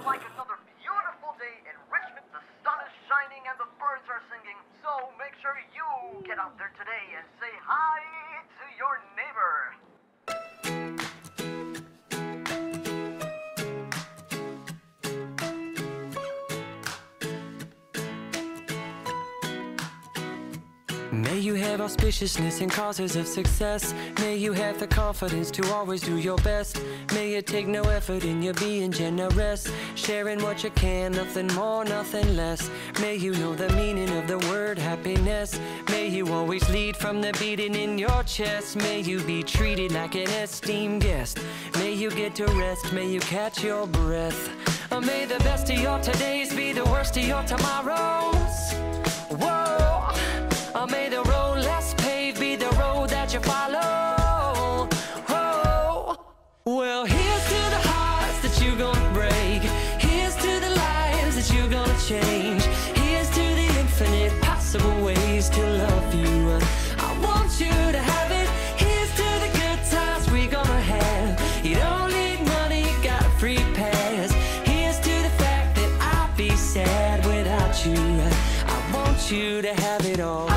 like another beautiful day in Richmond. The sun is shining and the birds are singing. So make sure you get out there today and say hi to your neighbor. May you have auspiciousness and causes of success. May you have the confidence to always do your best. May it take no effort in your being generous, sharing what you can, nothing more, nothing less. May you know the meaning of the word happiness. May you always lead from the beating in your chest. May you be treated like an esteemed guest. May you get to rest, may you catch your breath. Or may the best of your todays be the worst of your tomorrows. Whoa! Or may the road less paved be the road that you follow. Oh, well, here's to the hearts that you're gonna break. Here's to the lives that you're gonna change. Here's to the infinite possible ways to love you. I want you to have it. Here's to the good times we're gonna have. You don't need money, you got a free pass. Here's to the fact that I'll be sad without you. I want you to have it all.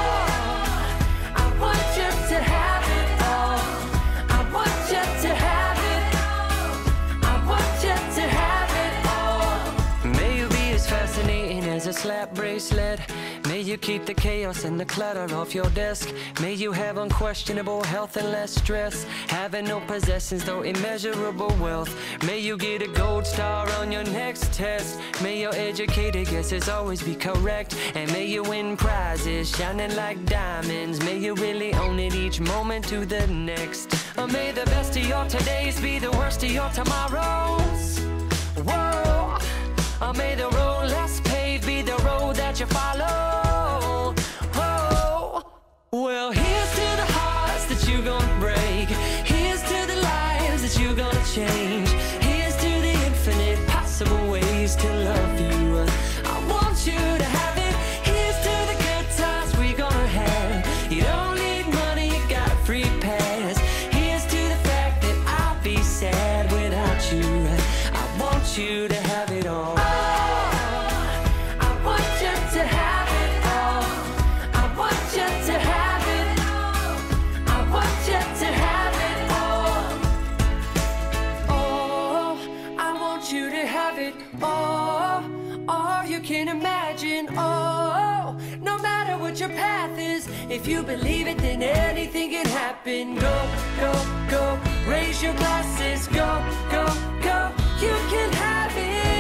As a slap bracelet, may you keep the chaos and the clutter off your desk. May you have unquestionable health and less stress, having no possessions though immeasurable wealth. May you get a gold star on your next test. May your educated guesses always be correct, and may you win prizes shining like diamonds. May you really own it each moment to the next. Or may the best of your todays be the worst of your tomorrows. Whoa! Or may the road less paved be the road that you follow. Oh, well, here's to the hearts that you're gonna break. Here's to the lives that you're gonna change. Here's to the infinite possible ways to love you. I want you to have it. Here's to the good times we're gonna have. You don't need money, you got a free pass. Here's to the fact that I'll be sad without you. I want you to have it all. Can imagine, oh, no matter what your path is, if you believe it, then anything can happen. Go, go, go, raise your glasses. Go, go, go, you can have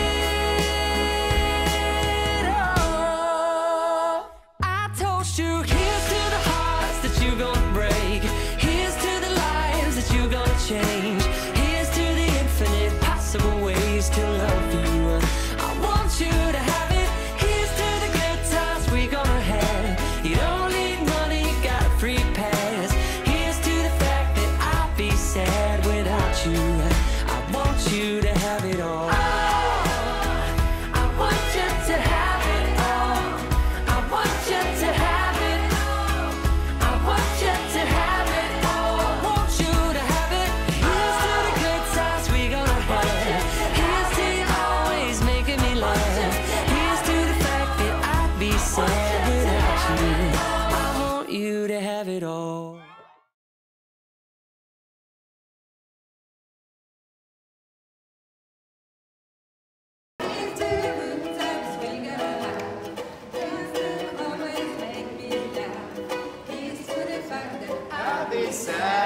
it. Oh, I toast you. Here's to the hearts that you're gonna break. Here's to the lives that you're gonna change. Here's to the infinite possible ways to love you. I want you to have it. You don't need money, you got a free pass. Here's to the fact that I'll be sad without you. I want you to have it all. I want you to have it all. I want you to have it. I want you to have it all. I want you to have it. Here's to the good times we're gonna have. Here's to you always making me laugh. Here's to the fact that I'll be sad without you. I want you to have it all. I'll be sad.